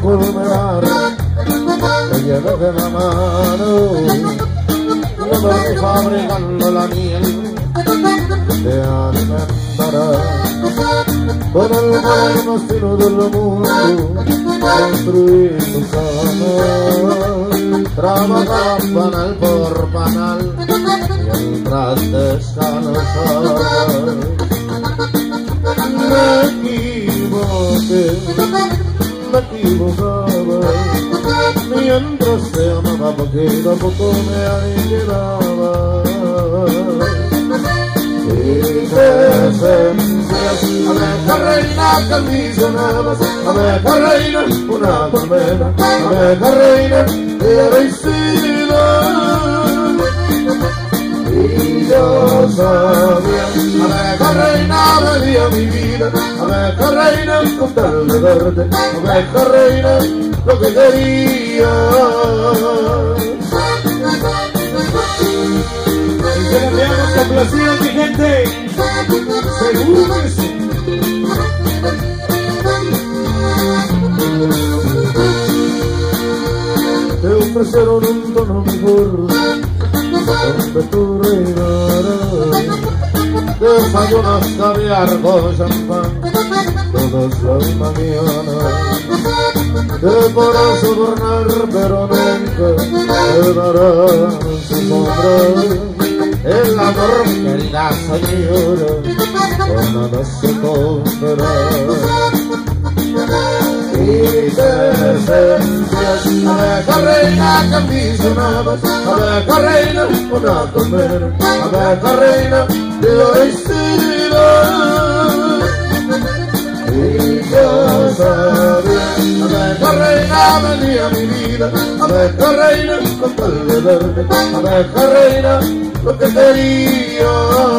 fulminar, te lleves de la mano, no me fabricando la miel, te alimentará con el buen destino del mundo, construir tu cama, trabajar panal por panal, mientras descansar. Me equivocaba, mientras te amaba poquito a poco me aniquilaba. Y te sentías abeja reina que misionabas, abeja reina, una colmena, abeja reina de felicidad. Y yo sabía, abeja reina venía mi vida, abeja reina con tal de verte, abeja reina lo que quería. Y que le veamos complacidos, mi gente. Seguro que sí. Te ofrecieron un tono mejor donde tú reinarás, desayunas caviar con champán todas las mañanas, te podrás sobornar pero nunca te darán su sombra. El amor, querida señora, con nada se comprará. Y te sentías abeja reina que ambicionabas, abeja reina, una colmena, abeja reina de felicidad. Y yo sabía, abeja reina venía mi vida, abeja reina con tal de verte, abeja reina lo que quería.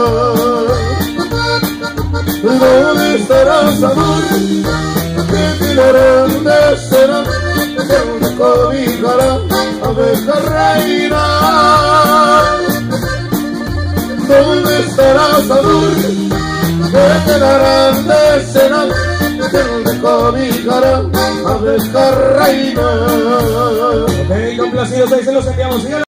¿Dónde estarás, amor? ¿Qué filarán de cera? ¿Dónde cobijará, abeja reina? ¿Dónde estarás, amor? ¿Qué quedarán de cena? ¿Dónde cobijará, abeja reina? Ok, complacidos, ahí se los enviamos.